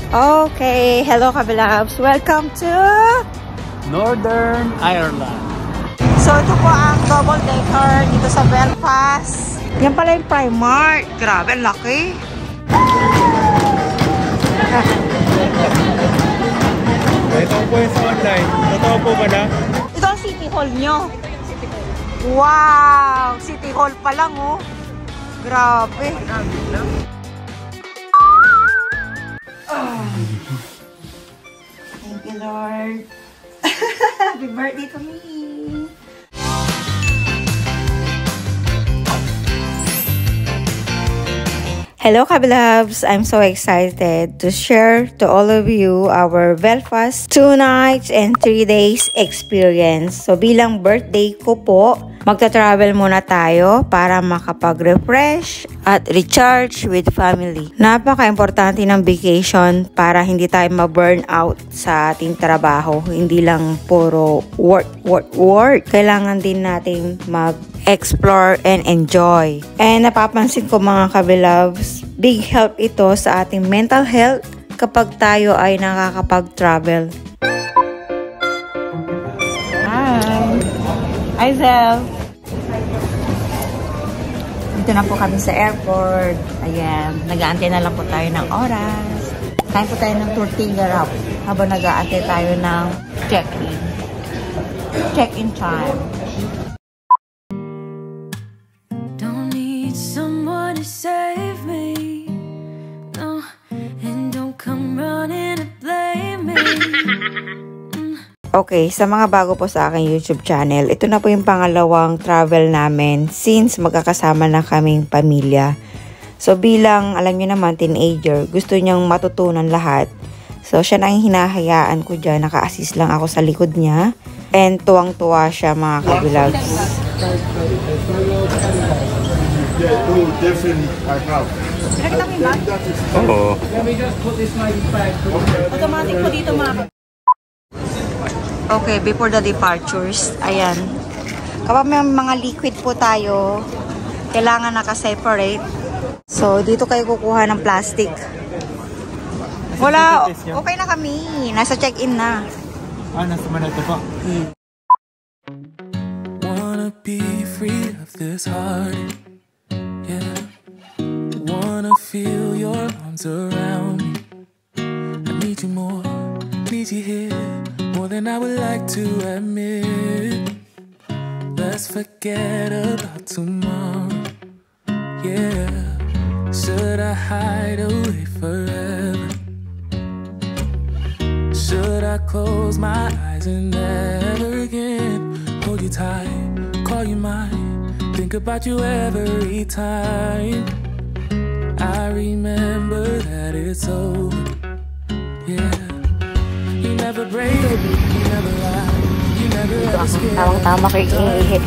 Okay, hello kabilabs. Welcome to Northern Ireland. So ito po ang double decker dito sa Belfast. Yan pala yung Primark. Grabe, ang laki. Ito po yung sa online. Totoo po ba na? Ito ang City Hall nyo. Wow! City Hall pa lang, oh. Grabe. Thank you, Lord. Happy birthday to me. Hello kabilabs! I'm so excited to share to all of you our Belfast 2 nights and 3 days experience. So bilang birthday ko po, magta-travel muna tayo para makapag-refresh at recharge with family. Napaka-importante ng vacation para hindi tayo ma-burn out sa ating trabaho. Hindi lang puro work. Kailangan din natin mag-explore and enjoy. And napapansin ko mga kabilabs, big help ito sa ating mental health kapag tayo ay nakakapag-travel. Hi, Zel. Dito na po kami sa airport. Ayan, nag-aantay na lang po tayo ng oras. Kain po tayo ng tortilla wrap habang nag-aantay tayo ng check-in. Check-in time. Don't need someone to save me. No, and don't come running to blame me. Okay, sa mga bago po sa aking YouTube channel, ito na po yung pangalawang travel namin since magkakasama na kaming pamilya. So bilang, alam niyo naman, teenager, gusto niyang matutunan lahat. So siya na yung hinahayaan ko dyan, naka-assist lang ako sa likod niya. And tuwang-tuwa siya mga kabilags. Pinakita mo yung bag? Oo. Automatic po dito mga. Okay, before the departures, ayan. Kapag may mga liquid po tayo, kailangan naka-separate. So, dito kayo kukuha ng plastic. Wala, okay na kami. Nasa check-in na. Nasa Manado po. Wanna be free of this heart. Yeah. Wanna feel your arms around me. I need you more, need you here. More than I would like to admit. Let's forget about tomorrow. Yeah. Should I hide away forever? Should I close my eyes and never again hold you tight, call you mine, think about you every time? I remember that it's over. Yeah. You never break, you never lie, you never ever scared. Tama kay iihi.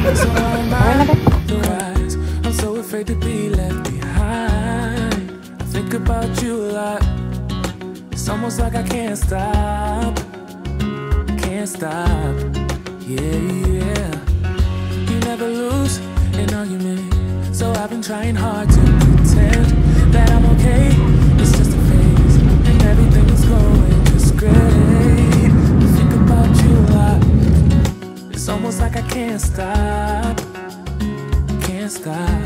I'm so afraid to be left behind. I think about you a lot. It's almost like I can't stop. Can't stop. Yeah. You never lose an argument, so I've been trying hard to pretend that I'm okay. It's just a phase, and everything is going just great. I think about you a lot. It's almost like I can't stop. Can't stop.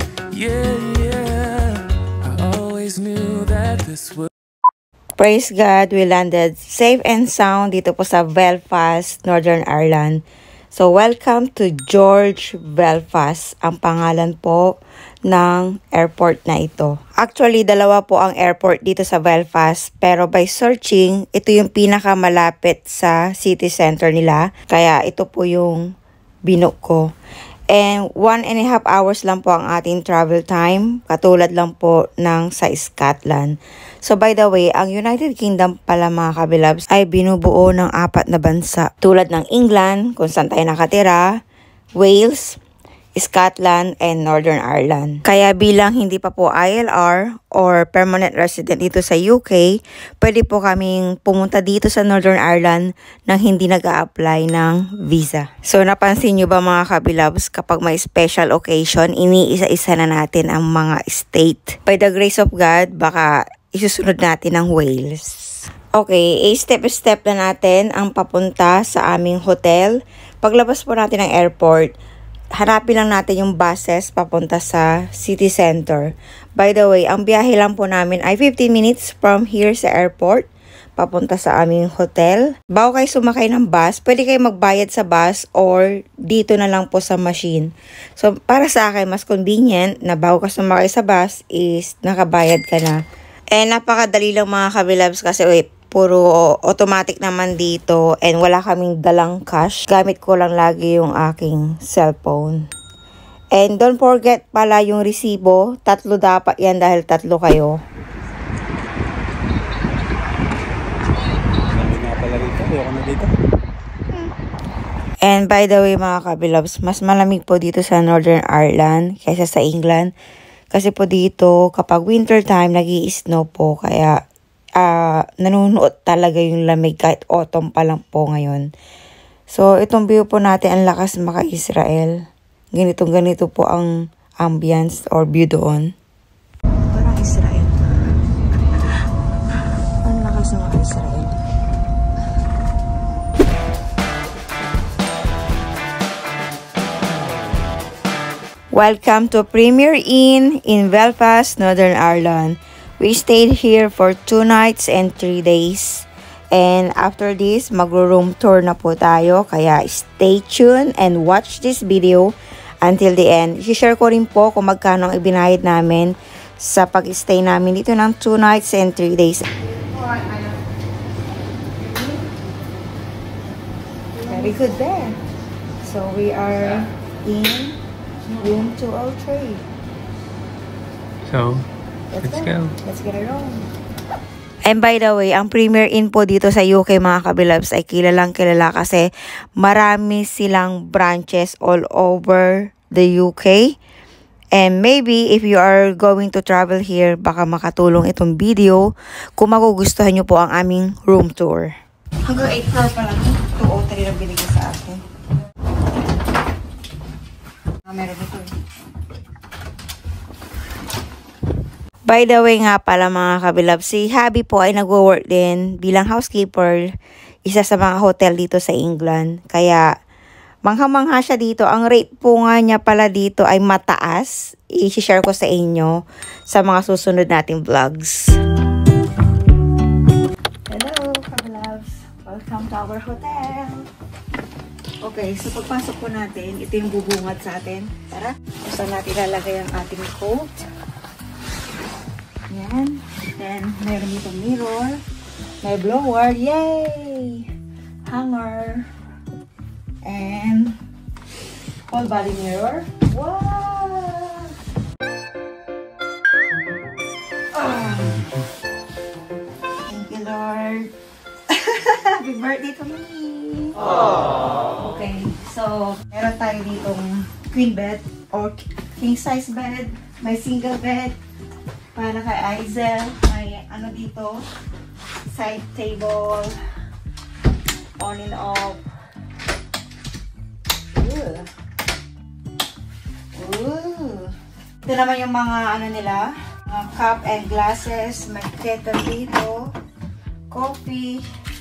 Yeah. I always knew that this would. Praise God, we landed safe and sound dito po sa Belfast, Northern Ireland. So, welcome to George Belfast, ang pangalan po ng airport na ito. Actually, dalawa po ang airport dito sa Belfast, pero by searching, ito yung pinakamalapit sa city center nila. Kaya ito po yung binook ko. And 1.5 hours lang po ang ating travel time, katulad lang po ng sa Scotland. So by the way, ang United Kingdom pala mga kabilabs ay binubuo ng 4 na bansa. Tulad ng England, kung saan tayo nakatira, Wales, Scotland, and Northern Ireland. Kaya bilang hindi pa po ILR or permanent resident dito sa UK, pwede po kaming pumunta dito sa Northern Ireland nang hindi nag-a-apply ng visa. So napansin nyo ba mga kabilabs, kapag may special occasion, iniisa-isa na natin ang mga state. By the grace of God, baka isusunod natin ang Wales. Okay, step-step na natin ang papunta sa aming hotel. Paglabas po natin ng airport, hanapin lang natin yung buses papunta sa city center. By the way, ang biyahe lang po namin ay 15 minutes from here sa airport papunta sa aming hotel. Bago kayo sumakay ng bus, pwede kayo magbayad sa bus or dito na lang po sa machine. So, para sa akin, mas convenient na bago ka sumakay sa bus is nakabayad ka na. And napakadali lang mga kabilabs kasi puro automatic naman dito and wala kaming dalang cash. Gamit ko lang lagi yung aking cellphone. And don't forget pala yung resibo. 3 dapat yan dahil 3 kayo. And by the way mga kabilabs, mas malamig po dito sa Northern Ireland kaysa sa England. Kasi po dito kapag winter time nag-i-snow po kaya nanunuot talaga yung lamig kahit autumn pa lang po ngayon. So itong view po natin ang lakas maka-Israel. Ganito po ang ambience or view doon. Parang Israel. Ang lakas maka-Israel. Welcome to Premier Inn in Belfast, Northern Ireland. We stayed here for 2 nights and 3 days. And after this, magro-room tour na po tayo. Kaya stay tuned and watch this video until the end. I-share ko rin po kung magkano ang ibinayad namin sa pag-stay namin dito ng 2 nights and 3 days. Very good there. So we are in room 203. So, let's go. Let's get it on. And by the way, ang Premier Inn po dito sa UK mga kabilabs ay kilalang kilala kasi marami silang branches all over the UK. And maybe if you are going to travel here, baka makatulong itong video kung magugustuhan nyo po ang aming room tour. Hanggang 8 floor pa lang. 203 lang binigay sa akin. Meron ito. By the way nga pala mga kabilab, si Habi po ay nagwo-work din bilang housekeeper, isa sa mga hotel dito sa England. Kaya mangha-mangha siya dito. Ang rate po nga niya pala dito ay mataas. I-share ko sa inyo sa mga susunod nating vlogs. Hello kabilabs! Welcome to our hotel! Okay, so pagpasok po natin, ito yung bubungad sa atin. Tara, gusto natin ilalagay ang ating coat. Yan. Then, meron dito mirror. May blower. Yay! Hanger. And whole body mirror. Wow! Oh. Thank you, Lord. Happy birthday to me! Aww. Okay, so meron tayo ditong queen bed or king size bed. May single bed para kay Aizel. May ano dito, side table, on and off. Ooh. Ito naman yung mga ano nila, cup and glasses. May kettle dito, coffee.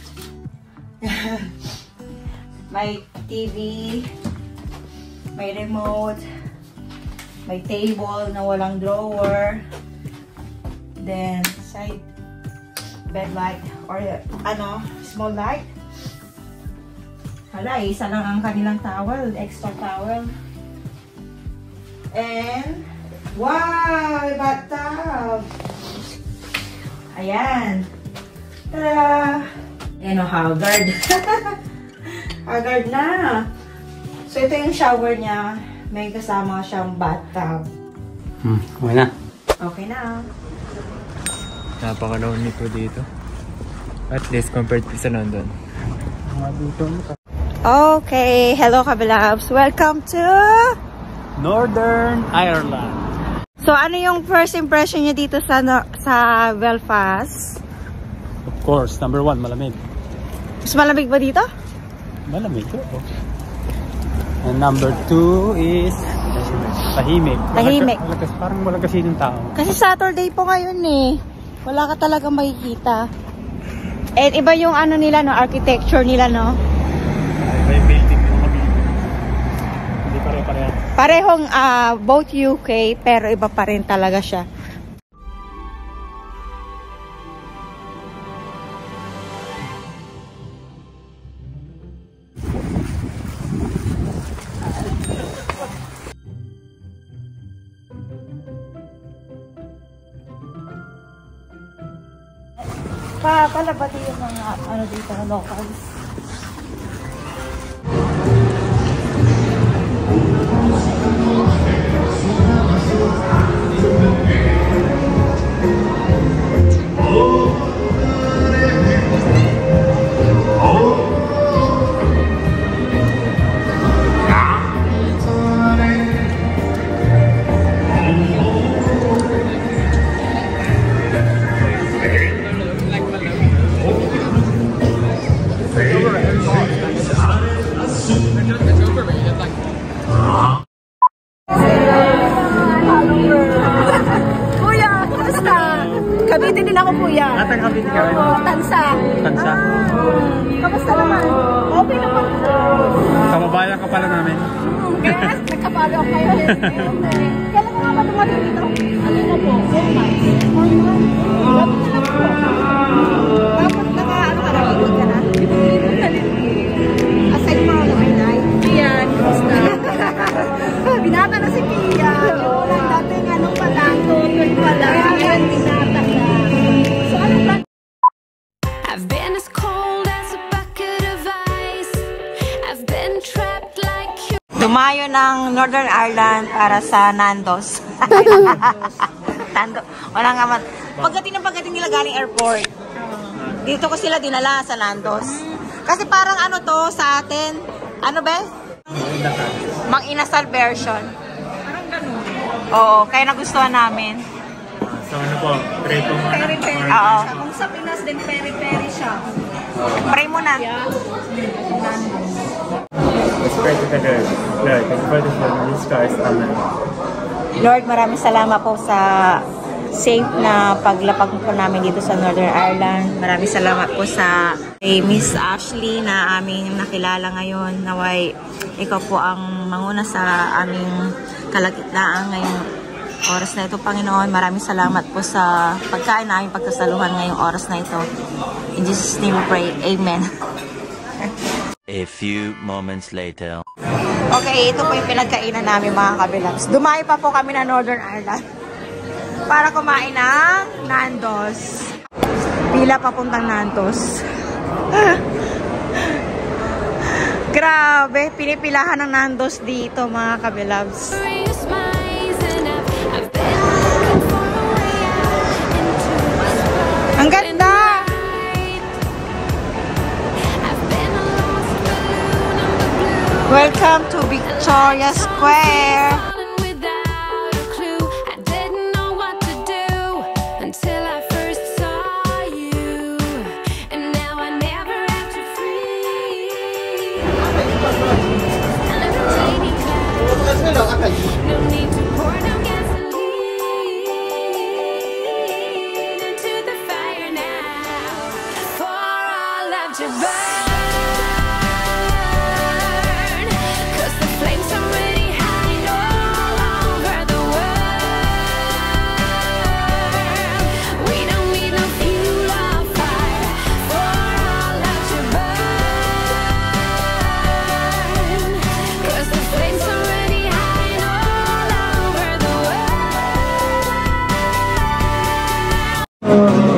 May TV, may remote, may table na walang drawer, then side bed light or ano, small light. Hala, isa lang ang kanilang towel, extra towel. And wow, bathtub. Ayan. Tada! Ayan o, Haggard. Haggard na. So, ito yung shower niya. May kasama siyang bathtub. Okay na. Okay na. Napakalaw nito dito. At least compared to sa London. Okay. Hello, kabilabs. Welcome to Northern Ireland. So, ano yung first impression niyo dito sa Belfast? Of course, number 1, malamig. Mas malamig ba dito? Malamig, oo. And number 2 is tahimik. Tahimik. Parang wala kasi ng tao. Kasi Saturday po ngayon eh. Wala ka talagang makikita. And iba yung ano nila, no, architecture nila, no? May building yung kami. Hindi pare-pareha. Parehong both UK, pero iba pa rin talaga siya. Palabati yung mga ano dito na locals. Kabitin din ako, kuya. Kabitin ka rin? Tansa. Tansa? Kamusta naman? Okay naman. Kababayan ka pala namin. Kaya nagkapalo ako kayo. Kailan mo nga ba dumating dito? Ano na po? 4 months. 4 months? Dapat na lang po. Dapat naka-ano ka na? Ikot ka na? Ikot ka din. Aside mo ako naman, Nay. Pian, kamusta? Binata na si Pian. Yung dating anong palango. Yung pala. Kaya binata na. So ano ba? I've been as cold as a bucket of ice. I've been trapped like you. Dumayo ng Northern Ireland para sa Nando's. Wala nga man. Pagdating nila galing airport. Dito ko sila dinala sa Nando's. Kasi parang ano to sa atin. Ano ba? Mang inasal version. Parang ganun. Oo, kaya nagustuhan namin. So ano po? Pray po muna. Peri-peri. Oo. Kung sa Pinas din, peri-peri siya. Pray muna. Let's pray to the Lord. Lord, thank you for the food. Jesus Christ. Amen. Lord, maraming salamat po sa safe na paglapag po namin dito sa Northern Ireland. Maraming salamat po sa Miss Ashley na aming nakilala ngayon. Naway, ikaw po ang manguna sa aming kalagitnaan ngayong oras na ito, Panginoon. Maraming salamat po sa pagkain na aming pagkasaluhan ngayong oras na ito. In Jesus' name we pray. Amen. A few moments later. Okay, ito po yung pinagkainan namin, mga kabilabs. Dumayo pa po kami na Northern Ireland para kumain ng Nando's. Pila papuntang Nando's. Grabe, pinipilahan ng Nando's dito, mga kabilabs. Ang ganda! Welcome to Victoria Square. No need to pour down gasoline into the fire now. For our love to burn, 'cause the flames are really high all over the world. We don't need no fuel or fire for our love to burn, 'cause the flames are really high all over the world.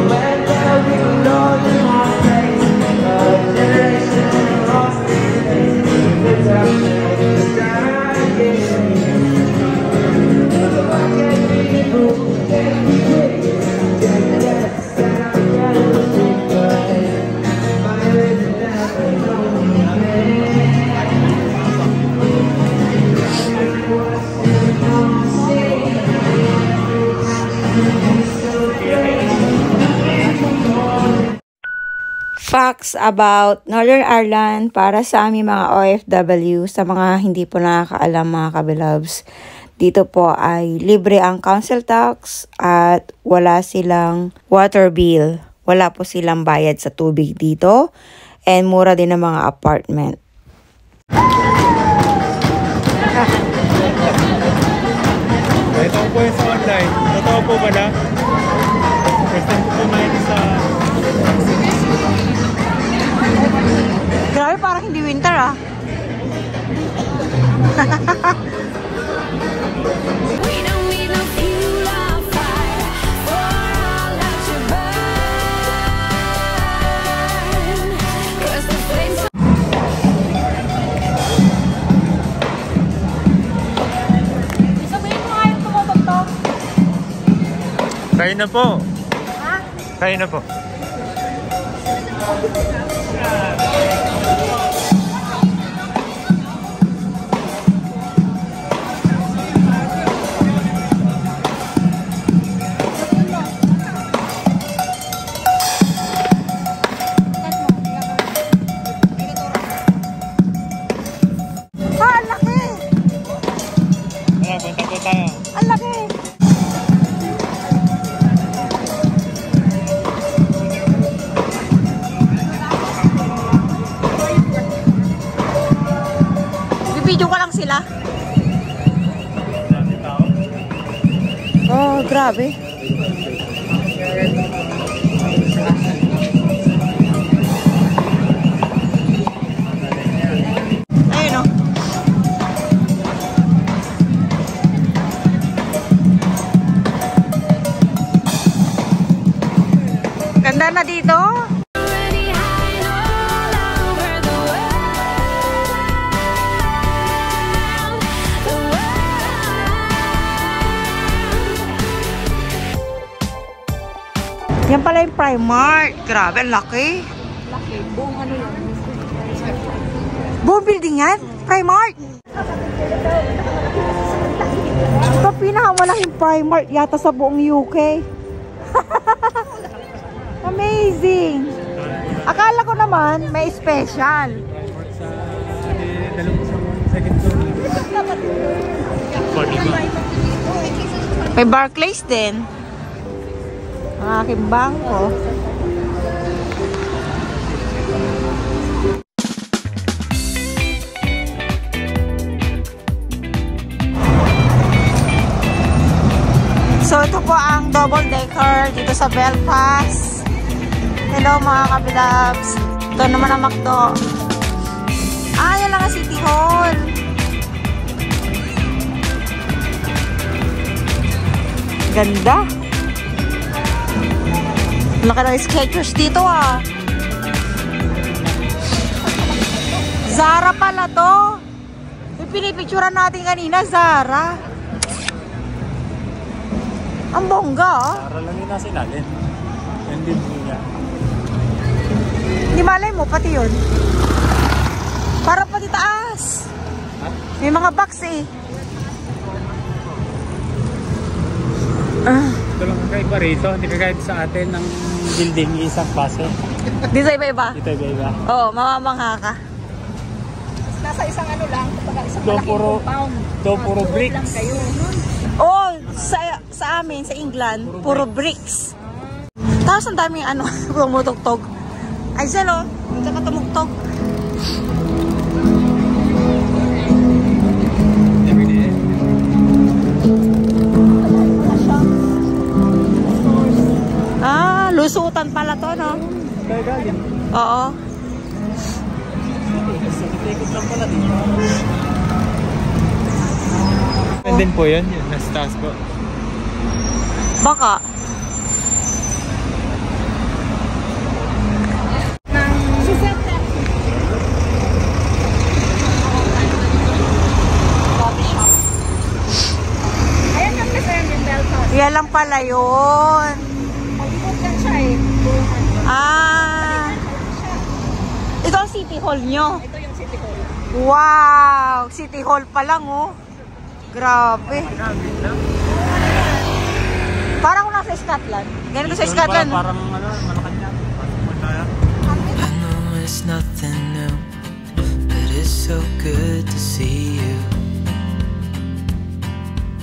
Facts about Northern Ireland para sa aming mga OFW, sa mga hindi po nakakaalam, mga kabilabs. Dito po ay libre ang council tax at wala silang water bill. Wala po silang bayad sa tubig dito. And mura din ang mga apartment. Ito po yung sa online. Totoo po ba na? First time ko kumain sa... Grabe, parang hindi winter ah. We don't need no fuel or fire for our love to burn. 'Cause the flames. Sabihin mo ayaw tumutugtog. Kayo na po. Ha? Kayo na po. Ang laki! Tara, punta po tayo. Ang laki! Bibidyo ko lang sila. Oh, grabe. Ayun oh. Ganda na dito. Already high all over the world. The world. Yan pala yung Primark. Grabe, ang laki. Laki. Buong ano yun. Buong building yan? Primark. Ito pinakamalaking Primark yata sa buong UK. Amazing. Akala ko naman may special. May Barclays din. Ang aking bangko. So ito po ang double decker dito sa Belfast. Hello mga kabilabs. Ito naman ang McDo. Ah, yan lang ang City Hall. Ganda. Laki ng Skechers dito ah. Zara pala to. Yung pinipicturan natin kanina, Zara. Ang bongga ah. Para lang yun nasa ilalim. Hindi mo niya. Hindi malay mo, pati yun. Parang pati taas. May mga box eh. Ito lang kakaiba rito. Hindi kakaiba sa atin ng building isang base. Dito iba-iba. Ito iba-iba. Oo, mamamangha ka. Nasa isang ano lang. Isang Doon malaking puro, compound. doon puro Tulog bricks. lang kayo. Oh, sa amin, sa England, puro bricks. Tapos ang daming ano, tumutugtog. Ay, salo, hindi ka tumugtog. Ah, lusutan pala to, no? Kaya galing. Oo. Ikot lang pala dito. And din po yun, yun. Nasa taas po. Baka. Ayan yung present in Belfast. Yan lang pala yun. Pag-ikot lang siya eh. Ah. Ito ang City Hall nyo. Ito yung City Hall. Wow! City Hall pa lang, oh. Grabe. Parang nasa Scotland. Ganito sa Scotland. Parang ano, Malacanang. I know it's nothing new, but it's so good to see you.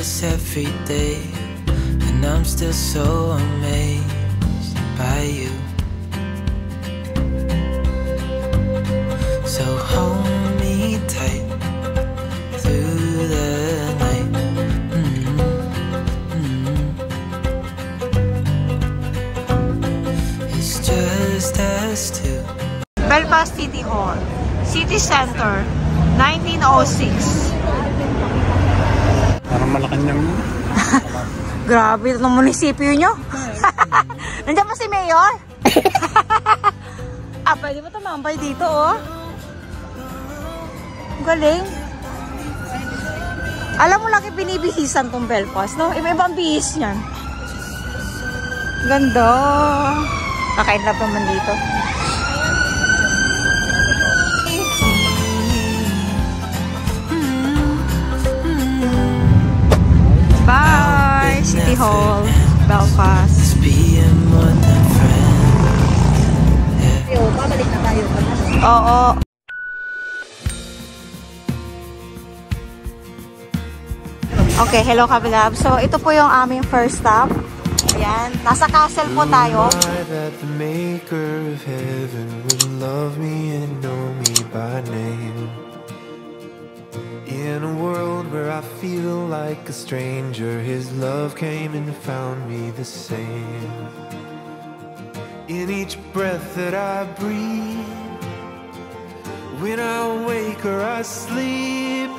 us every day, and I'm still so amazed by you. So hold me tight through the night. It's just us two. Belfast City Hall, City Center, 1906. Parang Malacanang yun. Grabe itong munisipyo nyo. Nandiyan pa si Mayor? Pwede mo tumambay dito, oh. Galing. Alam mo, laki binibihisan tong Belfast, no? Iba-ibang bihis yan. Ganda. Kakain lang naman dito. Bye! City Hall, Belfast. Babalik na tayo. Oo. Okay, hello Kabilab. So, ito po yung aming first stop. Ayan, nasa castle po tayo. That the maker of heaven would love me and know me by name. In a world where I feel like a stranger, his love came and found me the same. In each breath that I breathe, when I wake or I sleep,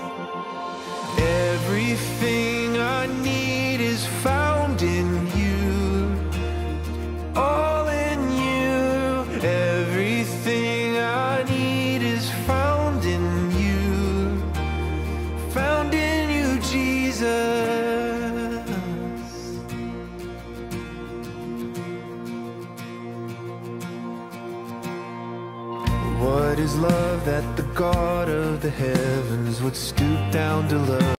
everything I need is found in you. All in you. Everything I need is found in you. Found in you, Jesus. What is love that the God of the heavens would stoop down to love?